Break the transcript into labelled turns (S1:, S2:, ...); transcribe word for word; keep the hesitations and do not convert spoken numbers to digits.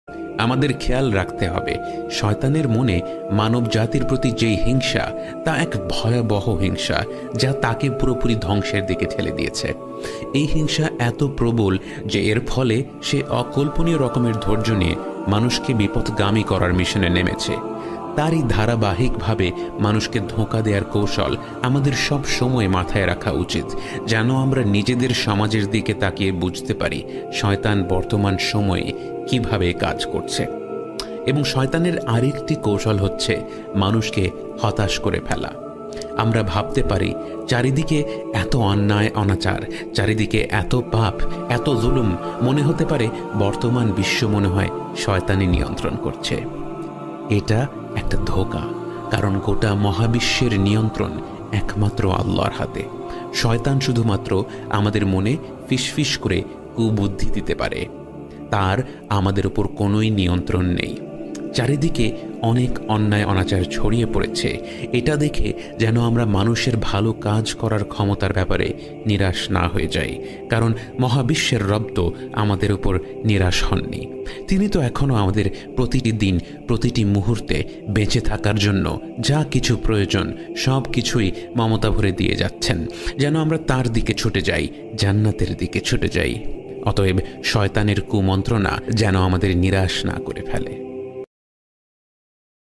S1: আমাদের খেয়াল রাখতে হবে শয়তানের মনে মানব জাতির প্রতি যেই হিংসা তা এক ভয়াবহ হিংসা, যা তাকে পুরোপুরি ধ্বংসের দিকে ঠেলে দিয়েছে। এই হিংসা এত প্রবল যে এর ফলে সে অকল্পনীয় রকমের ধৈর্য নিয়ে মানুষকে বিপথগামী করার মিশনে নেমেছে। তারই ধারাবাহিকভাবে মানুষকে ধোঁকা দেওয়ার কৌশল আমাদের সব সময় মাথায় রাখা উচিত, যেন আমরা নিজেদের সমাজের দিকে তাকিয়ে বুঝতে পারি শয়তান বর্তমান সময়ে কিভাবে কাজ করছে। এবং শয়তানের আরেকটি কৌশল হচ্ছে মানুষকে হতাশ করে ফেলা। আমরা ভাবতে পারি চারিদিকে এত অন্যায় অনাচার, চারিদিকে এত পাপ, এত জুলুম, মনে হতে পারে বর্তমান বিশ্ব মনে হয় শয়তানই নিয়ন্ত্রণ করছে। এটা একটা ধোঁকা, কারণ গোটা মহাবিশ্বের নিয়ন্ত্রণ একমাত্র আল্লাহর হাতে। শয়তান শুধুমাত্র আমাদের মনে ফিসফিস করে কুবুদ্ধি দিতে পারে, তার আমাদের উপর কোনোই নিয়ন্ত্রণ নেই। চারিদিকে অনেক অন্যায় অনাচার ছড়িয়ে পড়েছে, এটা দেখে যেন আমরা মানুষের ভালো কাজ করার ক্ষমতার ব্যাপারে নিরাশ না হয়ে যাই, কারণ মহাবিশ্বের রব তো আমাদের উপর নিরাশ হননি। তিনি তো এখনও আমাদের প্রতিটি দিন, প্রতিটি মুহূর্তে বেঁচে থাকার জন্য যা কিছু প্রয়োজন সব কিছুই মমতা ভরে দিয়ে যাচ্ছেন, যেন আমরা তার দিকে ছুটে যাই, জান্নাতের দিকে ছুটে যাই। অতএব শয়তানের কুমন্ত্রণা যেন আমাদের নিরাশ না করে ফেলে।